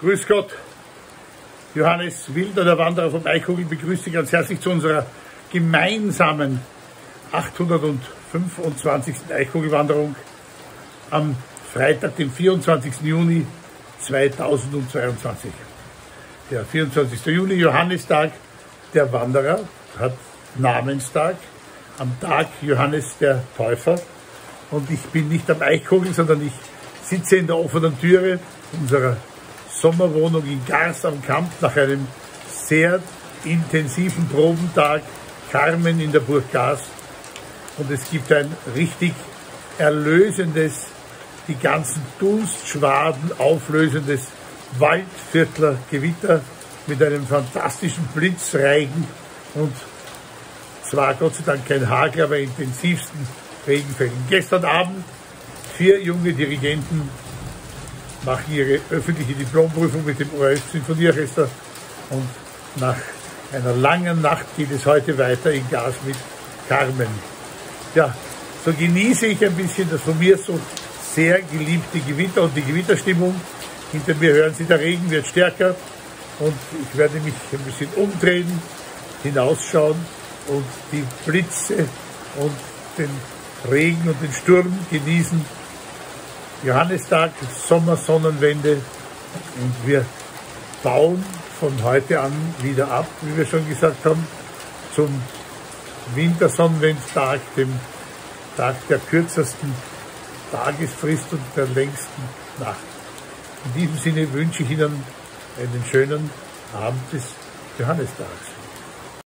Grüß Gott, Johannes Wilder, der Wanderer vom Eichhogel, begrüßt Sie ganz herzlich zu unserer gemeinsamen 825. Eichhogelwanderung am Freitag, dem 24. Juni 2022. Der 24. Juni, Johannistag, der Wanderer, hat Namenstag, am Tag Johannes der Täufer. Und ich bin nicht am Eichhogel, sondern ich sitze in der offenen Türe unserer Sommerwohnung in Garst am Kamp nach einem sehr intensiven Probentag Carmen in der Burg Garst. Und es gibt ein richtig erlösendes, die ganzen Dunstschwaden auflösendes Waldviertler Gewitter mit einem fantastischen Blitzregen und zwar Gott sei Dank kein Hagel, aber intensivsten Regenfällen. Gestern Abend 4 junge Dirigenten machen ihre öffentliche Diplomprüfung mit dem ORF-Sinfonieorchester und nach einer langen Nacht geht es heute weiter in Garst mit Carmen. Ja, so genieße ich ein bisschen das von mir so sehr geliebte Gewitter und die Gewitterstimmung. Hinter mir hören Sie, der Regen wird stärker und ich werde mich ein bisschen umdrehen, hinausschauen und die Blitze und den Regen und den Sturm genießen. Johannistag, Sommersonnenwende und wir bauen von heute an wieder ab, wie wir schon gesagt haben, zum Wintersonnenwendtag, dem Tag der kürzesten Tagesfrist und der längsten Nacht. In diesem Sinne wünsche ich Ihnen einen schönen Abend des Johannistags.